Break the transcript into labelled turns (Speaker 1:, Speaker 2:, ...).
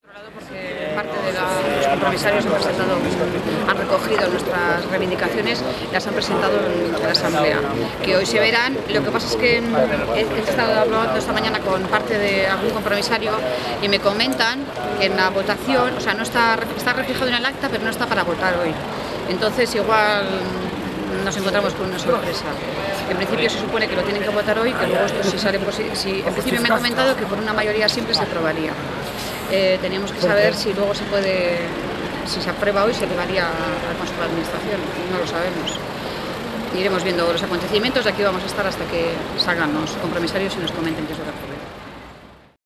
Speaker 1: Porque parte de los compromisarios han recogido nuestras reivindicaciones, las han presentado en la Asamblea, que hoy se verán. Lo que pasa es que he estado hablando esta mañana con parte de algún compromisario y me comentan que en la votación, o sea, no está reflejado en el acta, pero no está para votar hoy. Entonces igual nos encontramos con una sorpresa. En principio se supone que lo tienen que votar hoy, que luego esto si sale posible. En principio me han comentado que por una mayoría simple se aprobaría. Teníamos que saber si luego se puede, si se aprueba hoy, se llevaría al Consejo de Administración. No lo sabemos. Iremos viendo los acontecimientos. De aquí vamos a estar hasta que salgan los compromisarios y nos comenten qué es lo que ocurre.